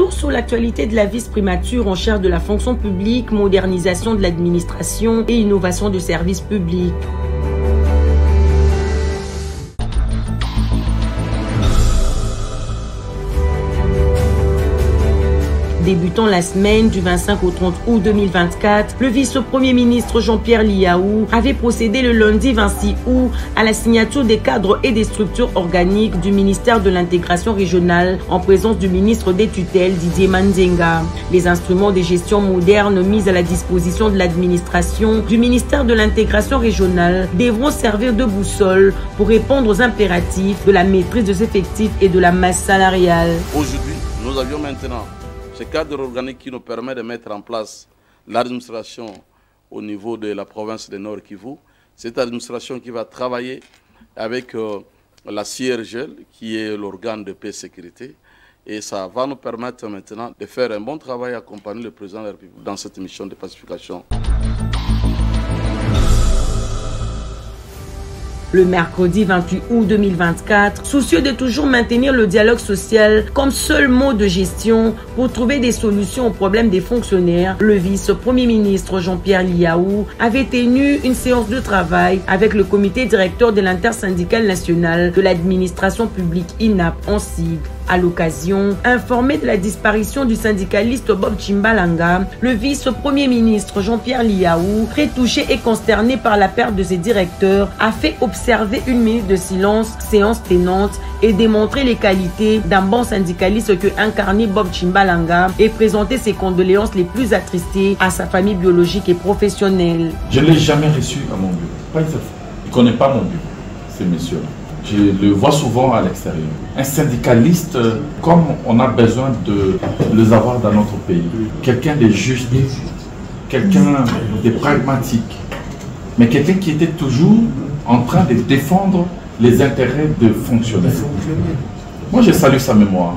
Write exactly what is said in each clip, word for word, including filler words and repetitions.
Retour sur l'actualité de la vice-primature en charge de la fonction publique, modernisation de l'administration et innovation du service public. Débutant la semaine du vingt-cinq au trente août deux mille vingt-quatre, le vice-premier ministre Jean-Pierre Liaou avait procédé le lundi vingt-six août à la signature des cadres et des structures organiques du ministère de l'intégration régionale en présence du ministre des tutelles Didier Manzenga. Les instruments de gestion modernes mis à la disposition de l'administration du ministère de l'intégration régionale devront servir de boussole pour répondre aux impératifs de la maîtrise des effectifs et de la masse salariale. Aujourd'hui, nous avions maintenant ce cadre organique qui nous permet de mettre en place l'administration au niveau de la province de Nord Kivu. Cette administration qui va travailler avec euh, la C I R G L, qui est l'organe de paix et sécurité. Et ça va nous permettre maintenant de faire un bon travail, accompagner le président de la République dans cette mission de pacification. Le mercredi vingt-huit août deux mille vingt-quatre, soucieux de toujours maintenir le dialogue social comme seul mode de gestion pour trouver des solutions aux problèmes des fonctionnaires, le vice-premier ministre Jean-Pierre Liaou avait tenu une séance de travail avec le comité directeur de l'intersyndicale nationale de l'administration publique I N A P en sigle. À l'occasion, informé de la disparition du syndicaliste Bob Chimbalanga, le vice-premier ministre Jean-Pierre Liaou, très touché et consterné par la perte de ses directeurs, a fait observer une minute de silence, séance tenante, et démontrer les qualités d'un bon syndicaliste que incarnait Bob Chimbalanga et présenter ses condoléances les plus attristées à sa famille biologique et professionnelle. Je ne l'ai jamais reçu à mon bureau. Pas une seule fois. Il ne connaît pas mon bureau, ces messieurs-là. Je le vois souvent à l'extérieur. Un syndicaliste, comme on a besoin de les avoir dans notre pays. Quelqu'un de juste, quelqu'un de pragmatique, mais quelqu'un qui était toujours en train de défendre les intérêts de fonctionnaires. Moi, je salue sa mémoire.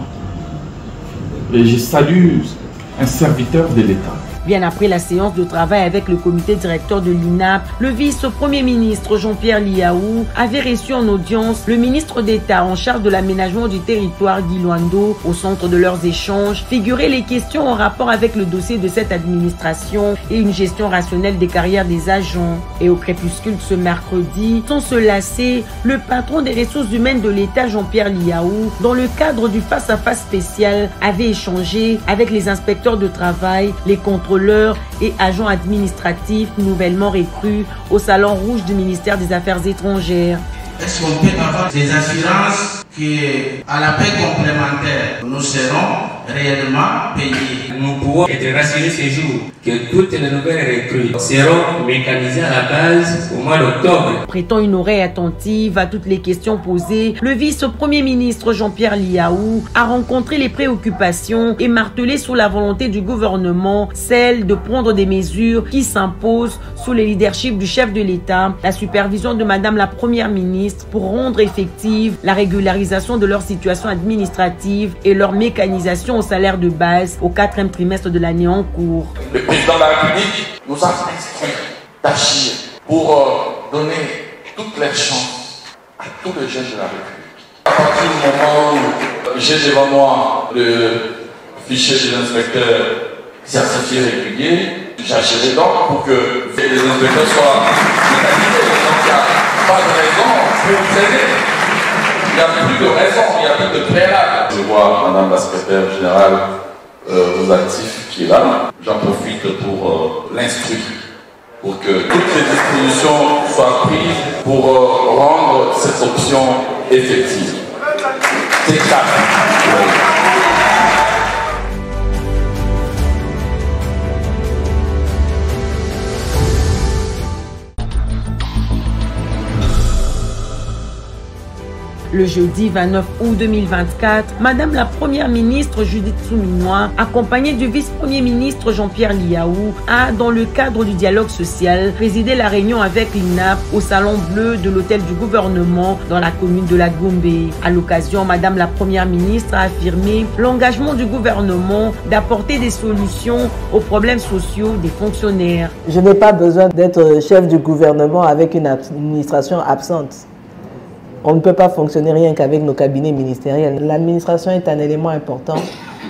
Et je salue un serviteur de l'État. Bien après la séance de travail avec le comité directeur de l'I N A P, le vice-premier ministre Jean-Pierre Liaou avait reçu en audience le ministre d'État en charge de l'aménagement du territoire Guy Luando. Au centre de leurs échanges figuraient les questions en rapport avec le dossier de cette administration et une gestion rationnelle des carrières des agents. Et au crépuscule de ce mercredi, sans se lasser, le patron des ressources humaines de l'État Jean-Pierre Liaou, dans le cadre du face-à-face spécial, avait échangé avec les inspecteurs de travail, les contrôleurs et agents administratifs nouvellement recrues au Salon Rouge du ministère des Affaires étrangères. Est-ce qu'on peut avoir des assurances qu'à la paie complémentaire, nous serons réellement payés? Nous pouvons être rassurés ce jour que toutes les nouvelles recrues seront mécanisées à la base au mois d'octobre. Prêtant une oreille attentive à toutes les questions posées, le vice-premier ministre Jean-Pierre Liaou a rencontré les préoccupations et martelé sur la volonté du gouvernement, celle de prendre des mesures qui s'imposent sous le leadership du chef de l'État, la supervision de Madame la Première ministre pour rendre effective la régularisation de leur situation administrative et leur mécanisation au salaire de base au quatrième trimestre de l'année en cours. Le président de la République nous a instruit d'agir pour euh, donner toutes les chances à tous les jeunes de la République. À partir du moment où j'ai devant moi le fichier de l'inspecteur certifié régulier, j'agirai donc pour que les inspecteurs soient mécanisés. Donc il n'y a pas de raison pour traîner. Il n'y a plus de raison, il n'y a plus de préalable. Je vois Madame la secrétaire générale euh, aux actifs qui est là. J'en profite pour euh, l'instruire, pour que toutes les dispositions soient prises pour euh, rendre cette option effective. C'est clair. Le jeudi vingt-neuf août deux mille vingt-quatre, Madame la Première ministre Judith Souminois, accompagnée du vice-premier ministre Jean-Pierre Liaou, a, dans le cadre du dialogue social, présidé la réunion avec l'I N A P au Salon Bleu de l'hôtel du gouvernement dans la commune de la Gombe. À l'occasion, Madame la Première ministre a affirmé l'engagement du gouvernement d'apporter des solutions aux problèmes sociaux des fonctionnaires. Je n'ai pas besoin d'être chef du gouvernement avec une administration absente. On ne peut pas fonctionner rien qu'avec nos cabinets ministériels. L'administration est un élément important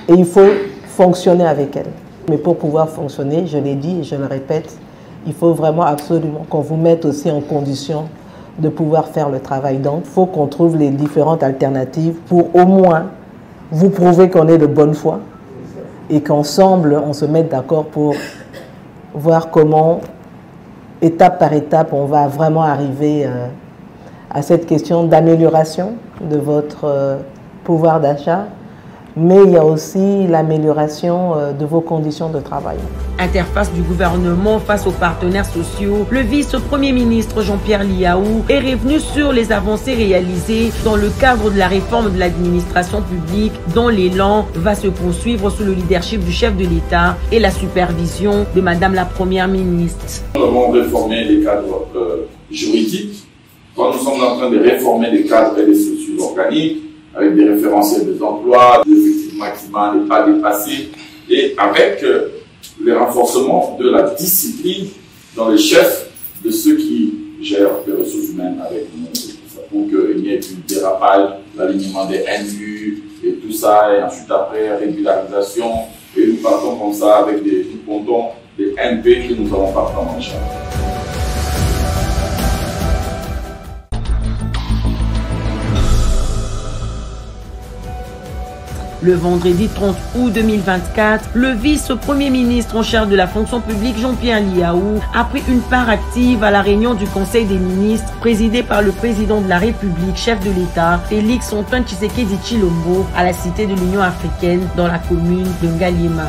et il faut fonctionner avec elle. Mais pour pouvoir fonctionner, je l'ai dit et je le répète, il faut vraiment absolument qu'on vous mette aussi en condition de pouvoir faire le travail. Donc, il faut qu'on trouve les différentes alternatives pour au moins vous prouver qu'on est de bonne foi et qu'ensemble, on se mette d'accord pour voir comment, étape par étape, on va vraiment arriver euh, à cette question d'amélioration de votre euh, pouvoir d'achat, mais il y a aussi l'amélioration euh, de vos conditions de travail. Interface du gouvernement face aux partenaires sociaux, le vice-premier ministre Jean-Pierre Liaou est revenu sur les avancées réalisées dans le cadre de la réforme de l'administration publique dont l'élan va se poursuivre sous le leadership du chef de l'État et la supervision de Madame la Première ministre. Nous avons réformé les cadres euh, juridiques. Quand nous sommes en train de réformer les cadres et les structures organiques, avec des référentiels des emplois, des effectifs maximaux, des pas dépassés, et avec euh, le renforcement de la discipline dans les chefs de ceux qui gèrent les ressources humaines avec nous, pour qu'il n'y ait plus de dérapage, l'alignement des N U et tout ça, et ensuite après régularisation, et nous partons comme ça avec des, nous comptons des N P que nous allons pas prendre en charge. Le vendredi trente août deux mille vingt-quatre, le vice-premier ministre en charge de la fonction publique Jean-Pierre Liaou a pris une part active à la réunion du Conseil des ministres présidée par le président de la République, chef de l'État, Félix Antoine Tshisekedi Tshilombo, à la Cité de l'Union africaine dans la commune de Ngaliema.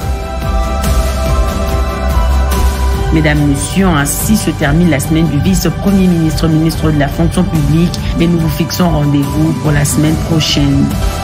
Mesdames, Messieurs, ainsi se termine la semaine du vice-premier ministre, ministre de la fonction publique, mais nous vous fixons rendez-vous pour la semaine prochaine.